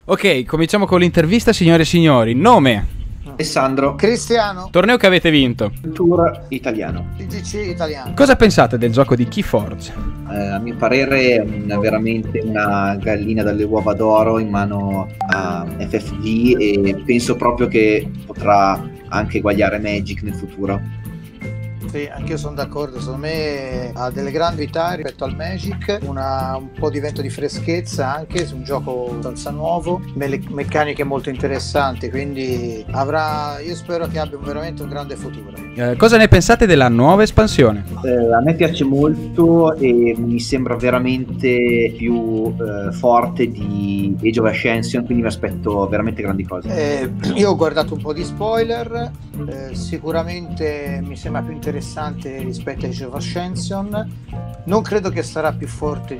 Ok, cominciamo con l'intervista, signore e signori. Nome? Alessandro. Cristiano. Torneo che avete vinto? Tour italiano. TGC italiano. Cosa pensate del gioco di Keyforge? A mio parere è veramente una gallina dalle uova d'oro in mano a FFG e penso proprio che potrà anche eguagliare Magic nel futuro. Sì, anch'io sono d'accordo, secondo me ha delle grandi novità rispetto al Magic, un po' di vento di freschezza anche, su un gioco abbastanza nuovo, meccaniche molto interessanti, quindi io spero che abbia veramente un grande futuro. Cosa ne pensate della nuova espansione? A me piace molto e mi sembra veramente più forte di Age of Ascension, quindi mi aspetto veramente grandi cose. Io ho guardato un po' di spoiler, sicuramente mi sembra più interessante rispetto a Age of Ascension. Non credo che sarà più forte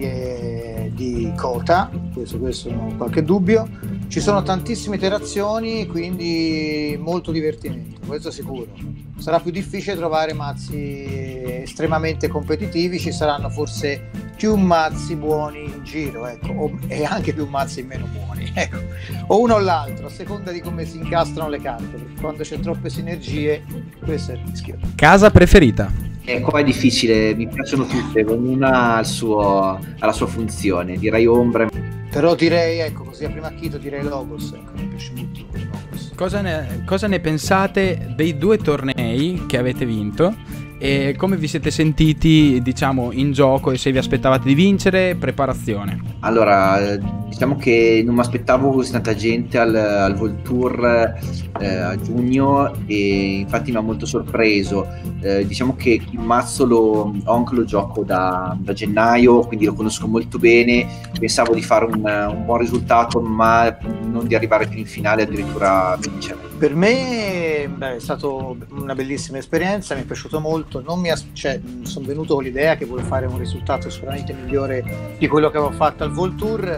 di Kota, questo non ho qualche dubbio. Ci sono tantissime interazioni, quindi molto divertimento, questo sicuro. Sarà più difficile trovare mazzi estremamente competitivi, ci saranno forse più mazzi buoni in giro, ecco, e anche più mazzi meno buoni, ecco, o uno o l'altro, a seconda di come si incastrano le carte, perché quando c'è troppe sinergie questo è il rischio. Casa preferita? Qua è difficile, mi piacciono tutte, ognuna ha la sua funzione, direi ombre. Però direi, ecco, così a prima acchito direi Logos, ecco, mi piace molto Logos. Cosa ne pensate dei 2 tornei che avete vinto? E come vi siete sentiti, diciamo, in gioco e se vi aspettavate di vincere? Preparazione. Allora, diciamo che non mi aspettavo così tanta gente al World Tour a giugno e infatti mi ha molto sorpreso. Diciamo che il mazzo lo gioco da gennaio, quindi lo conosco molto bene. Pensavo di fare un buon risultato, ma non di arrivare fino in finale, addirittura vincere. Per me è stata una bellissima esperienza, mi è piaciuto molto. Sono venuto con l'idea che volevo fare un risultato sicuramente migliore di quello che avevo fatto al World Tour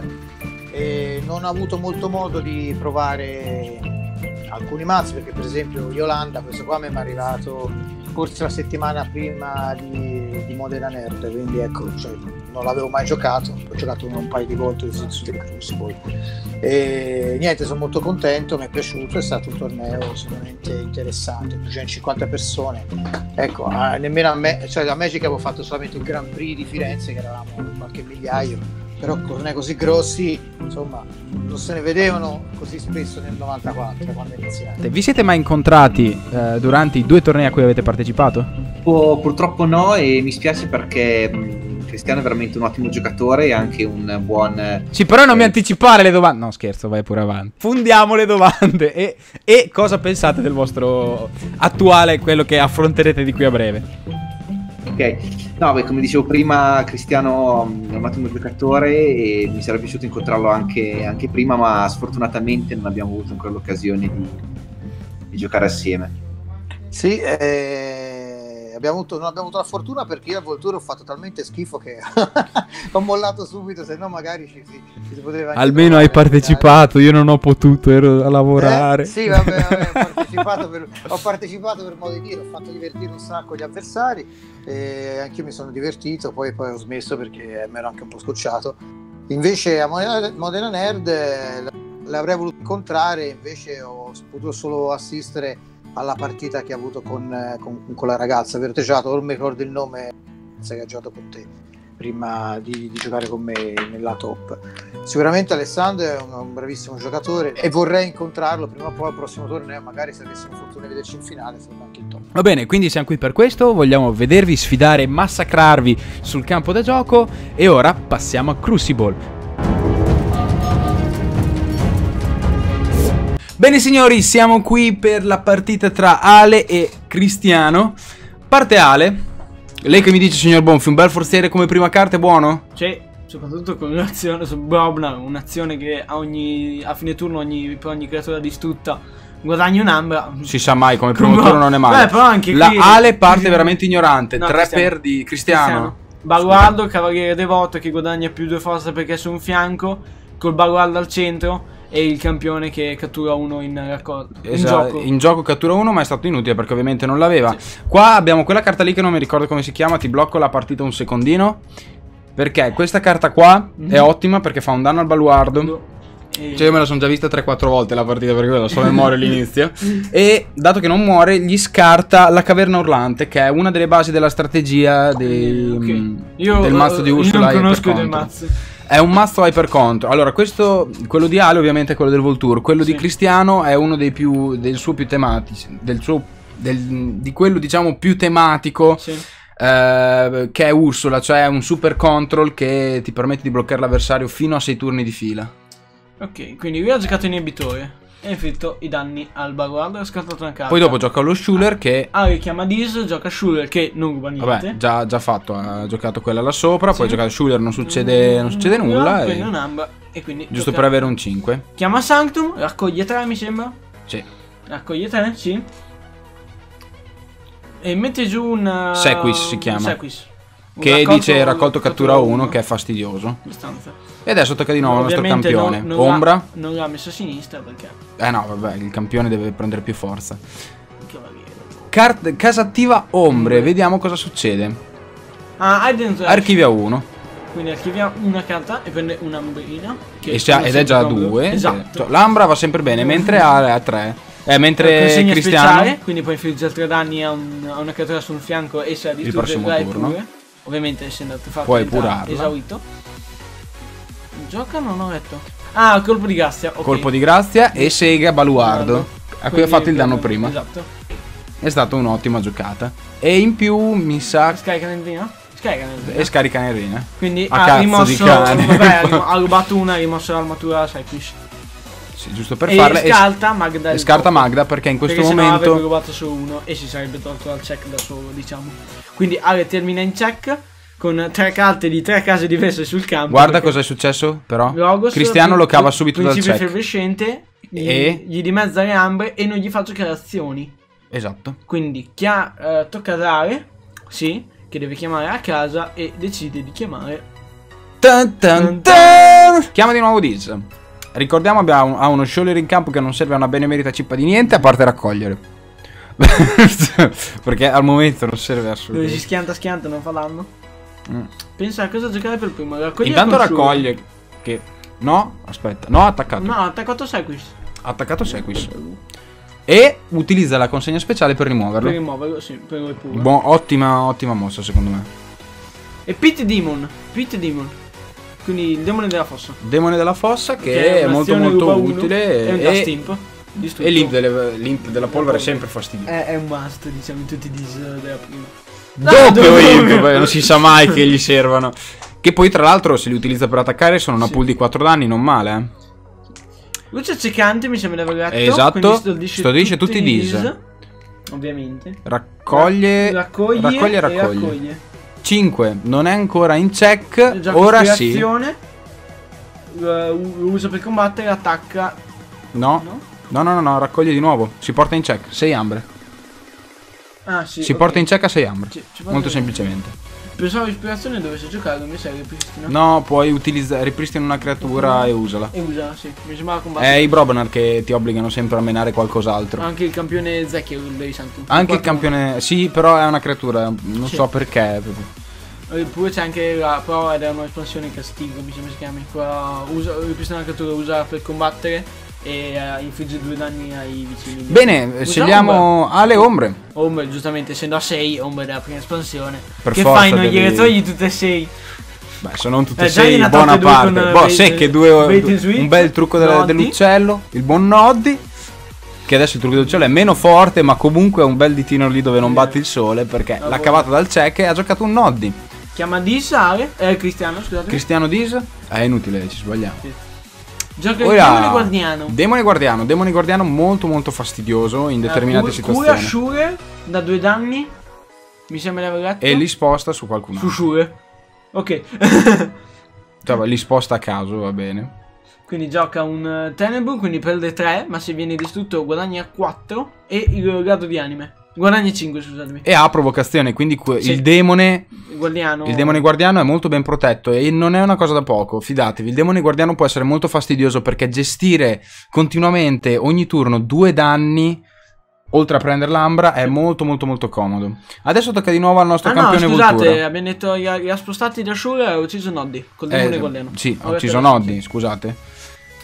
e non ho avuto molto modo di provare alcuni mazzi, perché per esempio Yolanda, questo qua mi è arrivato forse la settimana prima di Modena Nerd, quindi ecco, non l'avevo mai giocato, ho giocato un paio di volte su The Crucible e niente, sono molto contento, mi è piaciuto, è stato un torneo sicuramente interessante, 250 persone, ecco, nemmeno a me, a Magic avevo fatto solamente il Grand Prix di Firenze che eravamo qualche migliaio, però tornei così grossi, insomma, non se ne vedevano così spesso nel 94 quando è iniziato. Vi siete mai incontrati durante i 2 tornei a cui avete partecipato? Purtroppo no, e mi spiace perché Cristiano è veramente un ottimo giocatore e anche un buon... Sì, però non mi anticipare le domande. No, scherzo, vai pure avanti. Fundiamo le domande. E cosa pensate del vostro attuale, quello che affronterete di qui a breve? Ok, no, beh, come dicevo prima, Cristiano è un ottimo giocatore e mi sarebbe piaciuto incontrarlo anche prima, ma sfortunatamente non abbiamo avuto ancora l'occasione di giocare assieme. Sì, non abbiamo avuto la fortuna perché io al World Tour ho fatto talmente schifo che ho mollato subito, se no magari ci si poteva anche almeno hai partecipato, io non ho potuto, ero a lavorare. Sì, vabbè, ho partecipato per modo di dire, ho fatto divertire un sacco gli avversari e anch'io mi sono divertito, poi ho smesso perché mi ero anche un po' scocciato. Invece a Modena Nerd l'avrei voluto incontrare, invece ho potuto solo assistere alla partita che ha avuto con la ragazza Verteggiato, non mi ricordo il nome, che ha giocato con te prima di giocare con me nella top. Sicuramente Alessandro è un bravissimo giocatore e vorrei incontrarlo prima o poi al prossimo torneo, magari se avessimo fortuna di vederci in finale sarebbe anche il top. Va bene, quindi siamo qui per questo, vogliamo vedervi sfidare, massacrarvi sul campo da gioco e ora passiamo a Crucible. Bene signori, siamo qui per la partita tra Ale e Cristiano. Parte Ale. Lei che mi dice, signor Bonfi, un bel forziere come prima carta è buono? Sì, soprattutto con un'azione su Brobna, un'azione che a fine turno per ogni creatura distrutta guadagni un'ambra. Si sa mai, come primo turno non è male. Però anche la qui, Ale parte veramente ignorante. No, 3 per di Cristiano. Baluardo, cavaliere devoto che guadagna più 2 forza perché è su un fianco, col baluardo al centro e il campione che cattura uno in raccolta. Esatto, in gioco cattura uno, ma è stato inutile perché ovviamente non l'aveva. Sì. Qua abbiamo quella carta lì che non mi ricordo come si chiama. Ti blocco la partita un secondino, perché questa carta qua è ottima perché fa un danno al baluardo Cioè io me la sono già vista 3-4 volte la partita perché la so a memoria all'inizio. E dato che non muore, gli scarta la caverna urlante, che è una delle basi della strategia del mazzo di Ursula. Io non conosco del mazzo. È un mazzo hyper contro. Allora, quello di Ale ovviamente è quello del Voltur. Quello di Cristiano è uno del suo più tematici. Di quello diciamo più tematico. Sì. Che è Ursula, cioè un super control che ti permette di bloccare l'avversario fino a 6 turni di fila. Ok, quindi lui ha giocato inibitore e ha inflitto i danni al baguardo e ha scartato una carta. Poi dopo gioca lo Schuler che... richiama Dis, gioca Schuler che non ruba niente. Vabbè, già fatto, ha giocato quella là sopra, poi ha giocato Schuler, non succede nulla. Prende un'amba e quindi... Giusto per avere un 5. Chiama Sanctum, raccoglie 3 mi sembra. Sì. Raccoglie 3, sì. E mette giù un... Sequis si chiama. Sequis. Che dice raccolto cattura 1 che è fastidioso. Abbastanza. E adesso tocca di nuovo il nostro campione. Ombra. Non l'ha messo a sinistra perché... no, vabbè, il campione deve prendere più forza. Casa attiva ombre, vediamo cosa succede. Archivia 1. Quindi archivia una carta e prende un'ambrina. Ed è già 2. Esatto. L'ambra va sempre bene, mentre ha 3. Mentre Cristiano speciale, quindi puoi infliggere 3 danni a una creatura sul fianco e se la distrugge pure. Ovviamente essendo artefatto puoi purarla. Esaurito. Gioca, non ho letto. Colpo di grazia. Okay. Colpo di grazia e sega baluardo. A cui ha fatto il danno prima. Esatto. È stata un'ottima giocata. E in più mi sa... Scarica nell'arena? E scarica nell'arena. Quindi ha rimosso... ha rubato una, ha rimosso l'armatura Cyclish. Sì, giusto per farle. E scarta Magda perché in questo momento avrebbe rubato solo uno e si sarebbe tolto dal check da solo, diciamo. Quindi Ale termina in check con 3 carte di 3 case diverse sul campo. Guarda cosa è successo però. Logos, Cristiano lo cava subito dal check. Principio effervescente gli dimezza le ambre e non gli fa giocare azioni. Esatto. Quindi tocca ad Ale, sì, che deve chiamare a casa e decide di chiamare. Chiama di nuovo Diz. Ricordiamo ha uno Schuler in campo che non serve a una benemerita cippa di niente a parte raccogliere. Perché al momento non serve assolutamente. Dove si schianta non fa danno. Pensa a cosa giocare per primo. Intanto raccoglie che... No, aspetta. No, ha attaccato. No, ha attaccato Sequis. Ha attaccato Sequis. E utilizza la consegna speciale per rimuoverlo. Per rimuoverlo, sì, per lui pure. Ottima mossa secondo me. E Pit Demon. Quindi il demone della fossa. Demone della fossa che è molto utile. E Dust Imp. E l'imp della polvere è sempre fastidioso. È un must, diciamo, in tutti i dis della prima. Doppio imp, non si sa mai che gli servano. Che poi tra l'altro se li utilizza per attaccare sono una pool di 4 danni, non male. Luce accecante mi sembra di aver letto. Esatto, stordisce tutti i dis. Ovviamente. Raccoglie. 5, non è ancora in check. Ora sì. Lo usa per combattere, attacca. No, raccoglie di nuovo. Si porta in check. 6 ambre. Sì, si porta in check a 6 ambre. Molto semplicemente. Pensavo l'ispirazione dovesse giocare, non mi serve ripristina. No, puoi utilizzare, ripristina una creatura e usala. Sì. Mi sembrava combattere. È i Brobenar che ti obbligano sempre a menare qualcos'altro. Anche il campione Zecchio dei Sanctum. Anche il campione, sì, però è una creatura, non so perché. Eppure c'è anche la Pro ed è un'espansione castigo, mi sembra si chiami. Qua ripristina una creatura, usa per combattere e infligge 2 danni ai vicini. Bene, scegliamo Ale Ombre. Ombre, giustamente, essendo a 6, Ombre della prima espansione. Per che fai? Non gliele togli tutte e 6? Beh, sono non tutte e 6, buona parte. Secche, un bel trucco dell'uccello. Il buon Noddy. Che adesso il trucco dell'uccello è meno forte, ma comunque è un bel ditino lì dove non batte il sole. Perché l'ha cavato dal check e ha giocato un Noddy. Chiama Dis, Ale. Cristiano, scusate. Cristiano Dis. È inutile, ci sbagliamo. Sì. Gioca il Demone Guardiano. Demone Guardiano molto fastidioso in determinate situazioni. Cura Shure da 2 danni. Mi sembra di aver letto. E li sposta su qualcun altro. Su Shure. Ok. Cioè, li sposta a caso, va bene. Quindi gioca un Tenebru, quindi perde 3, ma se viene distrutto guadagna 4 e il grado di anime. Guadagna 5, scusatemi. E ha provocazione, quindi il demone guardiano. Il demone guardiano è molto ben protetto e non è una cosa da poco, fidatevi. Il demone guardiano può essere molto fastidioso perché gestire continuamente ogni turno 2 danni oltre a prendere l'ambra è molto comodo. Adesso tocca di nuovo al nostro campione Voltura. Scusate, abbiamo detto li ha spostati da Shura e ha ucciso Noddy col demone guardiano. Sì, ha ucciso Noddy, scusate.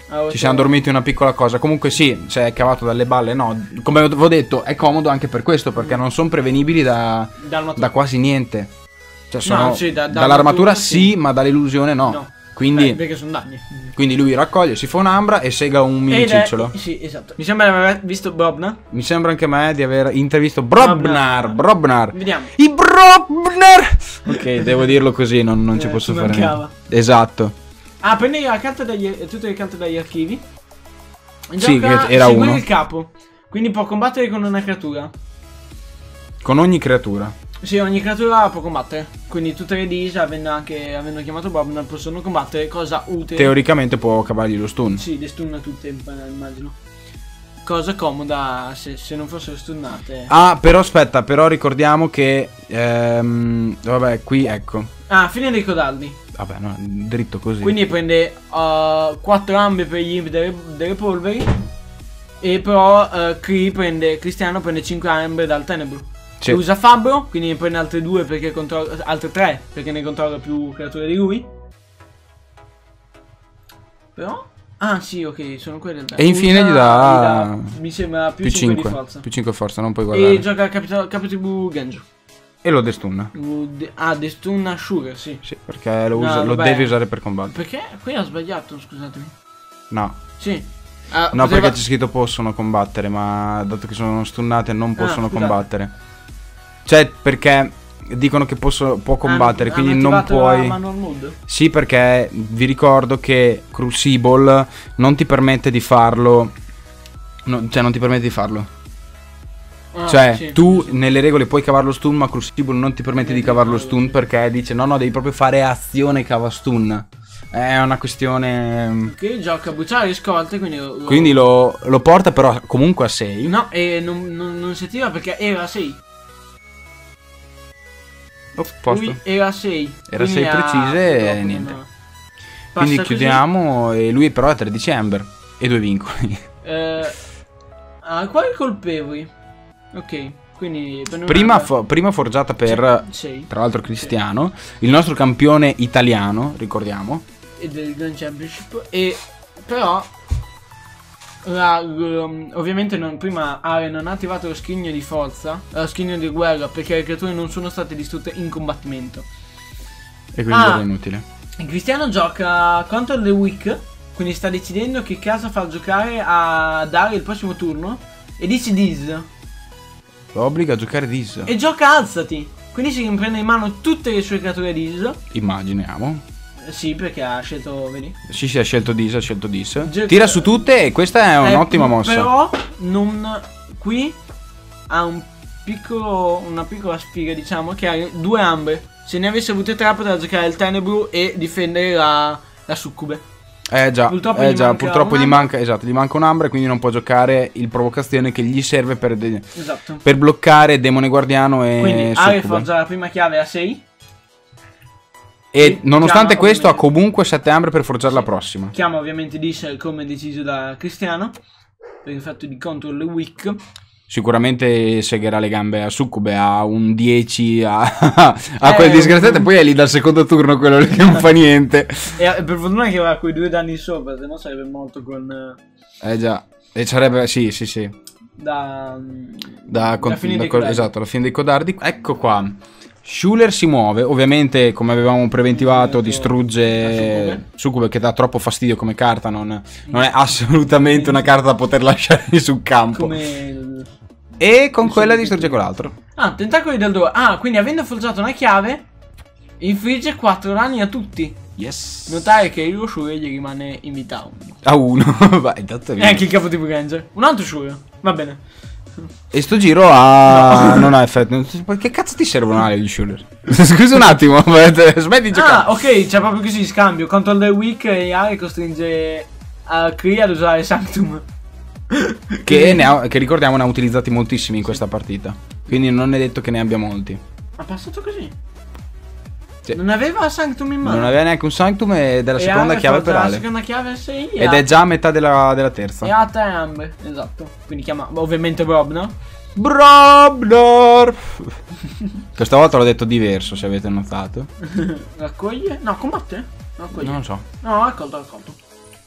Ci siamo dormiti una piccola cosa. Comunque sì, si è cavato dalle balle. No, come avevo detto, è comodo anche per questo, perché non sono prevenibili da quasi niente. Cioè sono, no, sì, dall'armatura sì, ma dall'illusione no. Quindi, perché sono danni. Quindi lui raccoglie, si fa un'ambra e sega un mini cicciolo. Sì, esatto. Mi sembra di aver visto Brobnar. Mi sembra anche a me di aver intervisto Brobnar. Vediamo. I Brobnar. Ok, devo dirlo così, non ci posso fare niente. Esatto. Ah, prende la carta tutte le carte dagli archivi. Sì, che era uno. Il capo. Quindi può combattere con una creatura. Con ogni creatura. Sì, ogni creatura può combattere. Quindi tutte le dis, avendo chiamato Brobnar, possono combattere, cosa utile. Teoricamente può cavargli lo stun. Sì, le stun tutte, immagino. Cosa comoda se non fossero stunnate. Ah, però aspetta, però ricordiamo che vabbè, qui ecco. Ah, fine dei codardi. Vabbè, no, dritto così. Quindi prende 4 ambe per gli delle polveri. E però Cristiano prende 5 ambe dal Tenebro. Sì. Usa Fabbro, quindi ne prende altre 2 perché altre 3 perché ne controlla più creature di lui. Però ah sì, ok, sono quelle del E infine gli dà mi sembra più 5 di forza. Più 5 forza, non puoi guardare. E gioca Capitolo Genjo. E lo destunna. Destunna Sugar, sì. Sì, perché lo devi usare per combattere. Perché? Qui ho sbagliato, scusatemi. No. Sì. No, perché c'è scritto possono combattere, ma dato che sono stunnate non possono combattere. Cioè, perché dicono che può combattere, quindi non puoi. Manual mode? Sì, perché vi ricordo che Crucible non ti permette di farlo. Cioè, non ti permette di farlo. Cioè, sì, tu nelle regole puoi cavarlo stun, ma Crucible non ti permette di cavarlo stun perché dice no, devi proprio fare azione cava stun. È una questione. Che gioca a bucciare le scorte, quindi lo porta però comunque a 6. No, e non si attiva perché era a 6. Lui era 6. Era 6 precise e niente. Quindi chiudiamo così. E lui però ha 13 Ember e 2 vincoli. Quali colpevoli? Ok, quindi prima forgiata per tra l'altro Cristiano, il nostro campione italiano, ricordiamo. E del Grand Championship. E però ovviamente prima Are non ha attivato lo scrigno di forza, lo scrigno di guerra, perché le creature non sono state distrutte in combattimento. E quindi era inutile. Cristiano gioca contro le weak, quindi sta decidendo che casa far giocare a Dare il prossimo turno. E dice Diz. Lo obbliga a giocare Diz. E gioca Alzati. Quindi si riprende in mano tutte le sue creature Diz. Immaginiamo. Sì, perché ha scelto, vedi? Sì, ha scelto Dis, Tira su tutte e questa è un'ottima mossa. Però qui ha una piccola sfiga, diciamo, che ha 2 ambre. Se ne avesse avute 3 poteva giocare il Tenebru e difendere la succube. Purtroppo gli manca un'ambra, quindi non può giocare il provocazione che gli serve per bloccare Demone Guardiano e quindi Are forgia la prima chiave a 6. E nonostante questo ha comunque 7 ambre per forgiare la prossima. Chiama ovviamente Diesel come deciso da Cristiano per il fatto di control weak. Sicuramente segherà le gambe a Succube, a un 10 a quel disgraziato. E poi è lì dal secondo turno quello lì che non fa niente. E per fortuna che aveva quei 2 danni sopra, se no sarebbe morto con. Già. E sarebbe. Sì. Da fine dei codardi. Esatto, alla fine dei codardi. Ecco qua. Schuler si muove, ovviamente come avevamo preventivato distrugge Succube che dà troppo fastidio come carta, non è assolutamente una carta da poter lasciare sul campo. E con quella distrugge quell'altro. Tentacoli del Dora. Quindi avendo forgiato una chiave infligge 4 danni a tutti. Yes. Notare che il Schuler gli rimane in vita 1. A 1. Vai, intanto e anche il capo tipo Ranger. Un altro Schuler, va bene. E sto giro non ha effetto. Che cazzo ti servono gli Schuler? Scusa un attimo, smetti di giocare. Ok, c'è proprio così scambio. Control the weak e Are costringe a Kree ad usare Sanctum. Che ricordiamo ne ha utilizzati moltissimi in questa partita. Quindi non è detto che ne abbia molti. Ha passato così? Sì. Non aveva Sanctum in mano. Non aveva neanche un Sanctum ed è la seconda chiave per Ale. La seconda chiave 6 ed è già a metà della terza. E ha 3 ambe, esatto. Quindi chiama ovviamente Brobnar. Questa volta l'ho detto diverso, se avete notato. Raccoglie? No, combatte? Raccoglie. Non lo so. No, raccolto.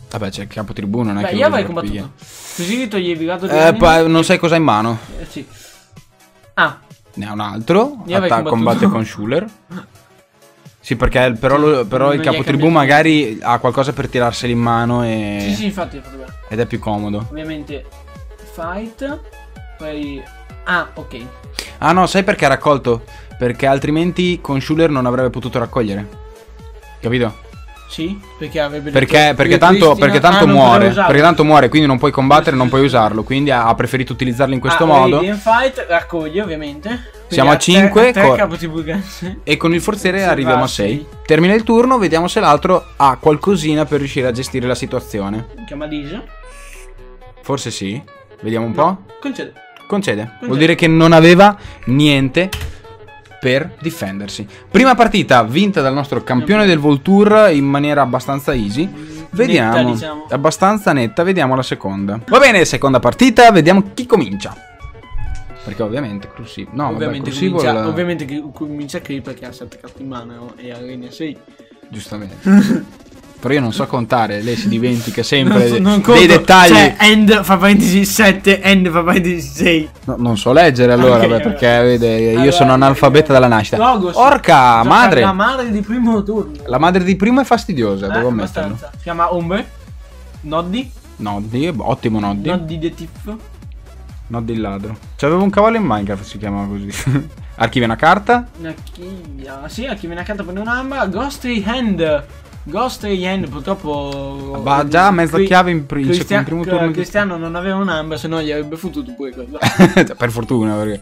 Vabbè, c'è il capo tribù, non è beh, che io avrei combattuto. Così toglievi il lato di non sai cosa hai in mano. sì. Ah. Ne ha un altro. Combatte con Schuller. Sì, perché però il capo tribù magari ha qualcosa per tirarseli in mano e... Sì, infatti è fatto bene. Ed è più comodo. Ovviamente fight. Poi... Ah, ok. Ah no, sai perché ha raccolto? Perché altrimenti con Schuller non avrebbe potuto raccogliere. Capito? Sì, perché avrebbe perché tanto muore. Perché tanto muore, quindi non puoi combattere, non puoi usarlo. Quindi ha preferito utilizzarlo in questo modo. In fight raccoglie, ovviamente. Quindi siamo a 5 e con il forziere arriviamo a 6. Termina il turno, vediamo se l'altro ha qualcosina per riuscire a gestire la situazione. Chiama Dise. Forse sì. Vediamo un po'. Concede. Vuol dire che non aveva niente per difendersi. Prima partita vinta dal nostro campione del Voltour in maniera abbastanza easy. Vediamo, netta, diciamo. Abbastanza netta. Vediamo la seconda. Va bene, seconda partita. Vediamo chi comincia. Perché ovviamente Crucible. No, ovviamente Crucible comincia Creep perché ha 7 carte in mano e ha linea 6. Giustamente. Però io non so contare, lei si dimentica sempre dei dettagli. Cioè, end fa parentesi 7, end fa parentesi 6. No, non so leggere allora, okay, perché vede, io sono analfabeta dalla nascita. Logos, Orca, madre. La madre di primo turno. La madre di primo è fastidiosa, devo ammetterlo. Si chiama Ombre. Noddy, ottimo Noddy. Noddy the Thief. Noddy il ladro. C'avevo un cavallo in Minecraft, si chiamava così. Archivia una carta. Sì, archivia una carta, prende un'amba. Ghostly Hand. Ghostly Hand purtroppo... Ma già mezza chiave in primo turno. Cristiano non aveva un'amba, se no gli avrebbe fottuto pure quello. Per fortuna, perché...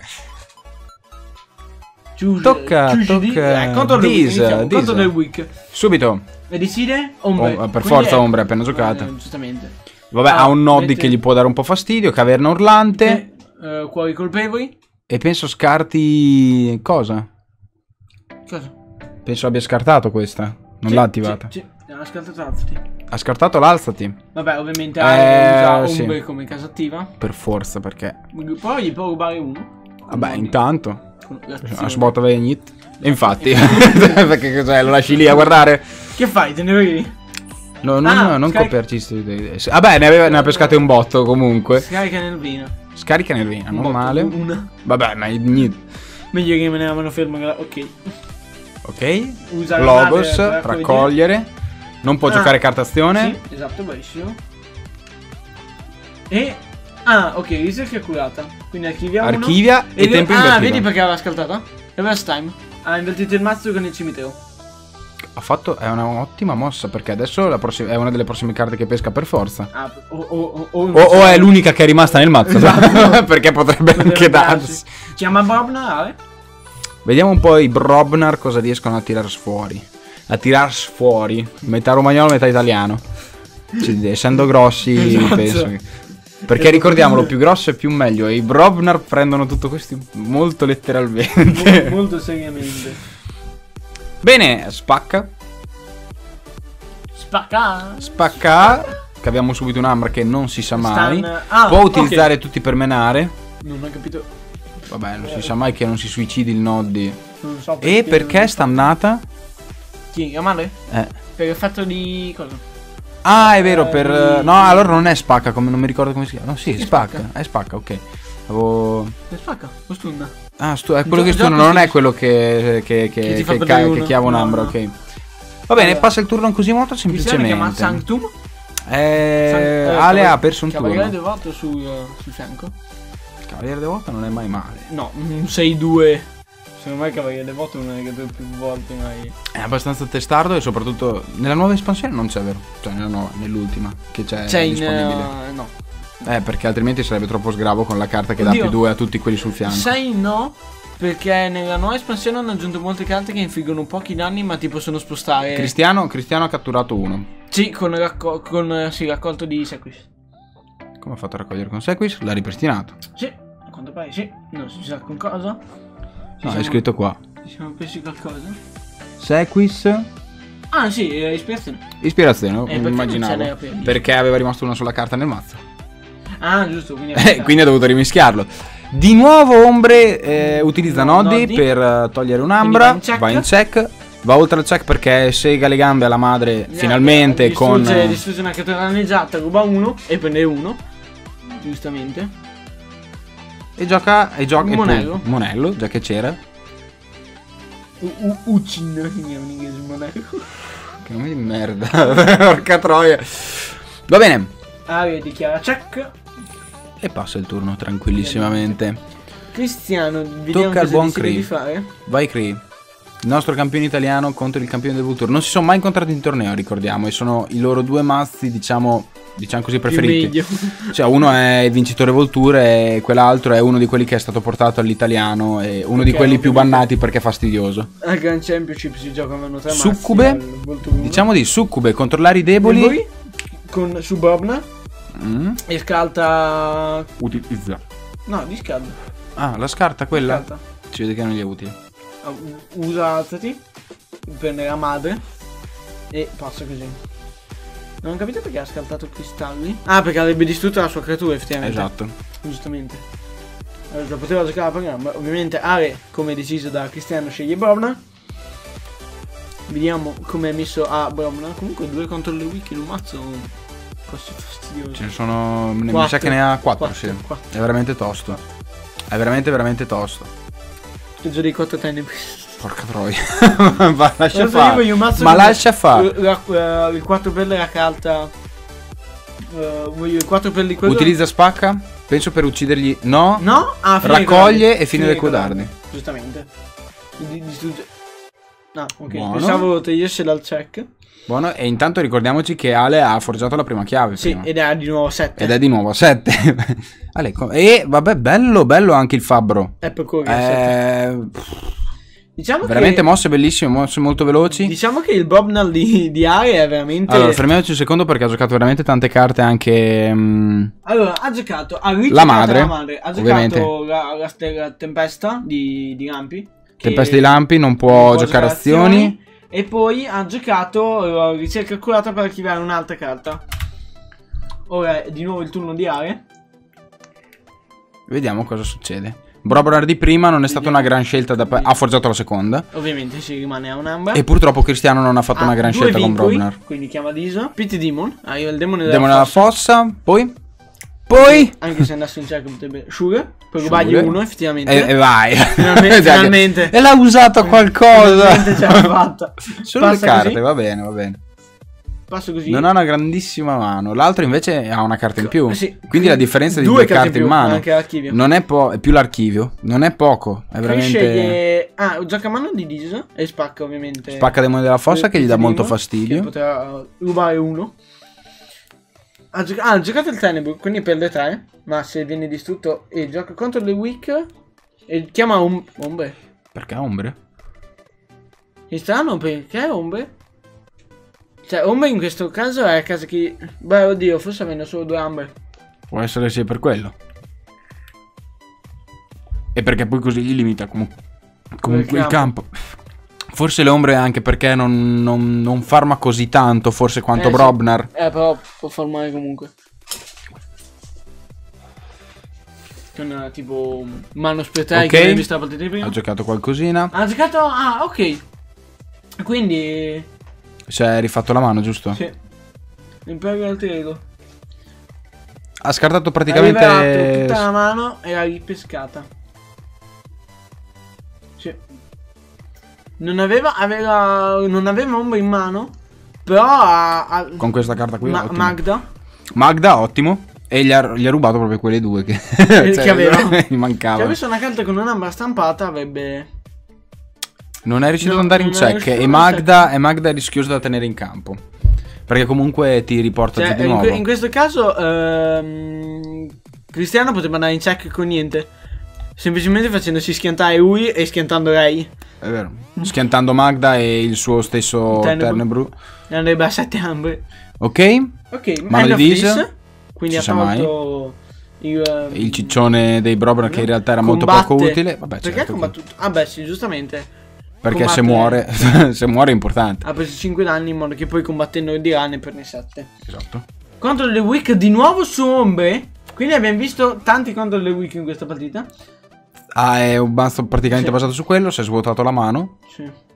Tocca contro del week. Subito. E decide Ombre. Per forza Ombre appena giocata. Giustamente. Vabbè, ha un Noddy che gli può dare un po' fastidio. Caverna urlante. Cuori colpevoli. E penso scarti... Cosa? Penso abbia scartato questa. Non l'ha attivata. Ha scartato l'alzati. Ha scartato l'alzati. Vabbè, ovviamente usa Ombre come casa attiva. Per forza, perché... Poi gli può rubare uno. Vabbè, intanto. Una sbotta via nit. E infatti. Perché cos'è? Lo lasci lì a guardare? Che fai? Te ne vai? No, non coperci. Vabbè, ne ha pescate un botto comunque. Scarica Nervina. Scarica Nervina, normale. Una. Vabbè, ma niente. Meglio che rimaneva mano fermo. Ok. Ok. Usa Logos, raccogliere. Non può giocare carta azione. Sì, esatto, bravissimo. E... ok, ricerca curata. Quindi archivia e tempo invertito. Vedi perché aveva scaltata? Reverse time. Ha invertito il mazzo con il cimitero. È un'ottima mossa, perché adesso è una delle prossime carte che pesca per forza. O è l'unica che è rimasta nel mazzo. Esatto. Perché potrebbe anche darsi. Chiama Brobnar. Vediamo un po' i Brobnar cosa riescono a tirar fuori. Metà romagnolo, metà italiano. Essendo grossi, esatto. Penso che... Perché ricordiamolo, più grosso e più meglio. E i Brobnar prendono tutto questo molto letteralmente. Molto seriamente. Bene, spacca. Caviamo subito un'ambra che non si sa mai. Può utilizzare tutti per menare. Non ho capito. Vabbè, non si sa mai che non si suicidi il Noddy. Non so perché è stannata? Chi? La madre? Per effetto di cosa? Ah, è vero, no, allora non è spacca, come non mi ricordo come si chiama. No, sì, spacca. È spacca, ok. È spacca, o stunna? È quello che stunna, non è quello che chiava un'ambra, ok. Va bene, passa il turno così molto semplicemente. Si chiama Sanctum? Ale ha perso un turno. Cavaliere devoto sul fianco. Cavaliere devoto non è mai male. No, un 6-2. Secondo me il Cavaliere devoto non è che per più volte mai. È abbastanza testardo e soprattutto nella nuova espansione non c'è, vero? Cioè nell'ultima che c'è disponibile. No. Perché altrimenti sarebbe troppo sgravo con la carta che dà più 2 a tutti quelli sul fianco. 6 no, perché nella nuova espansione hanno aggiunto molte carte che infliggono pochi danni ma ti possono spostare. Cristiano ha catturato uno. Sì, con raccolto di Sequis. Come ha fatto a raccogliere con Sequis? L'ha ripristinato. Sì, a quanto pare sì. Non si sa con cosa. È scritto qua. Ci siamo presi qualcosa? Sequis. Ah sì, Ispirazione, immaginavo. Perché aveva rimasto una sola carta nel mazzo. Ah, giusto, quindi ha dovuto rimischiarlo. Di nuovo Ombre utilizza Noddy per togliere un'ambra. Va in check. Va oltre al check perché sega le gambe alla madre finalmente distrugge una carta danneggiata, ruba 1 e prende 1. Giustamente. E gioca Monello. Monello, già che c'era. Uccin in inglese Monello. Che nome di merda. Porca troia. Va bene. Aria dichiara check. E passa il turno tranquillissimamente. Cristiano, vediamo tocca al buon cosa decide di fare. Vai Cree. Il nostro campione italiano contro il campione del Vulture. Non si sono mai incontrati in torneo, ricordiamo. E sono i loro due mazzi, diciamo così, preferiti. Cioè uno è il vincitore Vulture e quell'altro è uno di quelli che è stato portato all'italiano. E uno di quelli più bannati perché è fastidioso. Al Grand Championship si giocano 3 mazzi. Succube. Diciamo di Succube, controllare i deboli. Con Subrobna. E scarta. Utilizza. No, di scalda. Ah, la scarta quella? Scarta. Si vede che non gli è utile. Usa alzati. Prende la madre. E passa così. Non ho capito perché ha scartato cristalli. Ah, perché avrebbe distrutto la sua creatura, effettivamente. Esatto. Giustamente. Allora, poteva giocare prima, ma ovviamente Are, come deciso da Cristiano, sceglie Brobna. Vediamo come è messo a Brobna. Comunque 2 contro le wiki in un mazzo. Così fastidioso. Ce ne sono. Mi sa che ne ha 4, sì. 4. È veramente tosto. È veramente tosto. Peggio dei 4 tenebri. Porca troia. Ma lascia fare. Ma lascia fare. Il 4 per la carta. Voglio il 4 per di quello. Utilizza spacca. Penso per uccidergli. No. No. Ah, raccoglie e fine dei codardi. Giustamente. Distrugge. No, ok. Buono. Pensavo togliesse dal check. Buono. E intanto ricordiamoci che Ale ha forgiato la prima chiave. Sì, prima. ed è di nuovo 7. Ed è di nuovo 7. Ale, e vabbè, bello anche il fabbro. È per correre. Diciamo veramente mosse bellissime, mosse molto veloci. Diciamo che il Brobnal di Are è veramente. Allora, fermiamoci un secondo perché ha giocato veramente tante carte anche. Allora, ha giocato la madre. Ha giocato la tempesta di lampi. Tempesta di lampi, non può giocare azioni. E poi ha giocato ricerca accurata per archiviare un'altra carta. Ora è di nuovo il turno di Are. Vediamo cosa succede. Brobnar di prima non è stata una gran scelta, ha forgiato la seconda. Ovviamente si rimane a un'amba. E purtroppo Cristiano non ha fatto una gran scelta con Brobnar. Quindi chiama Diso. Pit Demon. Arriva il demone della fossa. Poi anche se andasse in check potrebbe Shure. Poi rubargli uno effettivamente. E vai. Finalmente. E l'ha usato qualcosa. Finalmente ce l'ha fatta. Solo le carte, così. Va bene. Passo così. Non ha una grandissima mano. L'altro invece ha una carta in più. Sì. Quindi la differenza di 2 carte in mano. Anche l'archivio. Non è più l'archivio. Non è poco. È veramente. Sceglie. Gioca a mano di Dis. E spacca ovviamente. Spacca demone della fossa che gli dà molto fastidio. Potrà rubare uno. Ha giocato il Tenebro, quindi perde 3. Ma se viene distrutto e gioca contro le weak. E chiama Ombre. Perché Ombre? È strano perché Ombre? Cioè Ombre in questo caso è a casa che. Beh oddio, forse avendo solo 2 ambre. Può essere sia per quello. E perché poi così gli limita comunque il campo. Forse le ombre anche perché non farma così tanto, forse quanto Brobnar. Sì. Però può farmare comunque. Con tipo mano spettrai che hai visto la partita di prima. Ha giocato qualcosina. Ha giocato. Ok. Quindi. Si è rifatto la mano, giusto? Sì. L'impero del trigo. Ha scartato praticamente. Ha liberato tutta la mano e l'ha ripescata. Sì. Non aveva ombre in mano. Però con questa carta qui Magda ottimo. E gli ha rubato proprio quelle due che aveva. Mi mancava. Se avesse una carta con un'ambra stampata avrebbe. Non è riuscito ad andare in check. E Magda è rischiosa da tenere in campo. Perché comunque ti riporta giù di nuovo. In questo caso Cristiano potrebbe andare in check con niente. Semplicemente facendosi schiantare lui e schiantando lei. È vero. Schiantando Magda e il suo stesso Tenebru. E andrebbe a 7 ambre. Ok. Mano di Dis. Quindi ha tolto il ciccione dei Brobnar che in realtà era molto poco utile. Vabbè, perché ha combattuto? Sì, giustamente. Perché se muore è importante. Ha preso 5 danni in modo che poi combattendo di là ne prende 7. Esatto. Contro le weak di nuovo su ombre. Quindi abbiamo visto tanti contro le weak in questa partita. È un mazzo praticamente basato su quello. Si è svuotato la mano. Sì.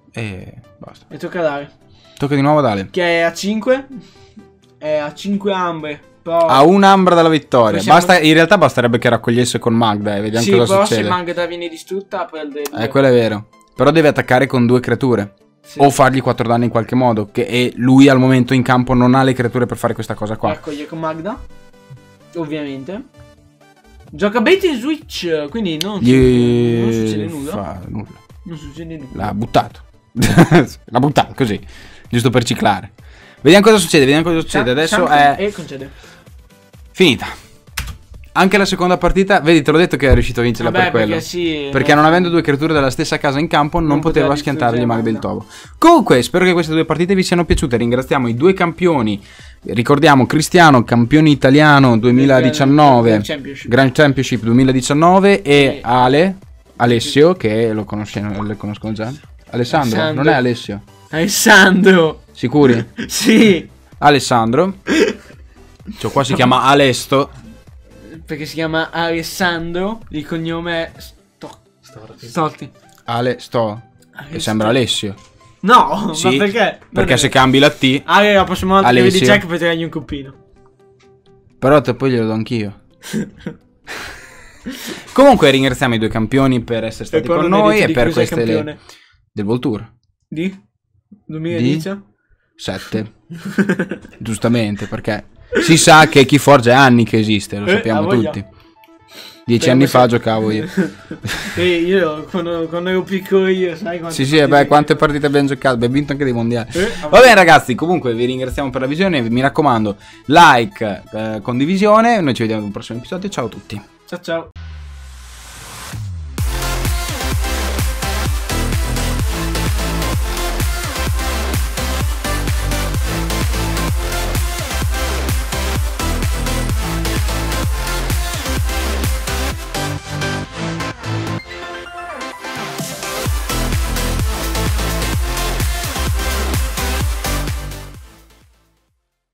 E basta. E tocca dare. Tocca di nuovo Dale. Che è a 5. È a 5 ambre. Però... A un'ambra dalla vittoria. Possiamo... Basta, in realtà basterebbe che raccogliesse con Magda e vediamo cosa però succede. se Magda viene distrutta perde. Quello è vero. Però deve attaccare con 2 creature. Sì. O fargli 4 danni in qualche modo. E lui al momento in campo non ha le creature per fare questa cosa qua. Raccoglie con Magda. Ovviamente. Gioca bait in switch. Quindi non succede nulla. Non succede nulla. L'ha buttato. L'ha buttato così. Giusto per ciclare. Vediamo cosa succede. Adesso è... E concede. Finita. Anche la seconda partita, vedi, te l'ho detto che è riuscito a vincerla per quello. Perché non avendo 2 creature della stessa casa in campo non poteva schiantargli Magda il Tovo. Comunque, spero che queste 2 partite vi siano piate. Ringraziamo i 2 campioni. Ricordiamo Cristiano, campione italiano 2019, Grand Championship 2019 e Alessio, che lo conoscono già. Alessandro, non è Alessio. Alessandro. Sicuri? Sì. Alessandro. Cioè qua si chiama Alesto. Perché si chiama Alessandro, il cognome è Storti. Che sembra Alessio. No, sì, ma perché? Perché se cambi la T. La prossima volta che vedi Jack per tirargli un coppino. Però poi glielo do anch'io. Comunque ringraziamo i 2 campioni per essere stati con noi e per queste del Voltour. Di? 2010? 7. Giustamente, perché si sa che Keyforge è anni che esiste, lo sappiamo tutti. 10 anni fa giocavo io. Io quando ero piccolo io, sai quante quante partite abbiamo giocato, abbiamo vinto anche dei mondiali. Va bene ragazzi, comunque vi ringraziamo per la visione, mi raccomando, like, condivisione, noi ci vediamo in un prossimo episodio, ciao a tutti. Ciao ciao.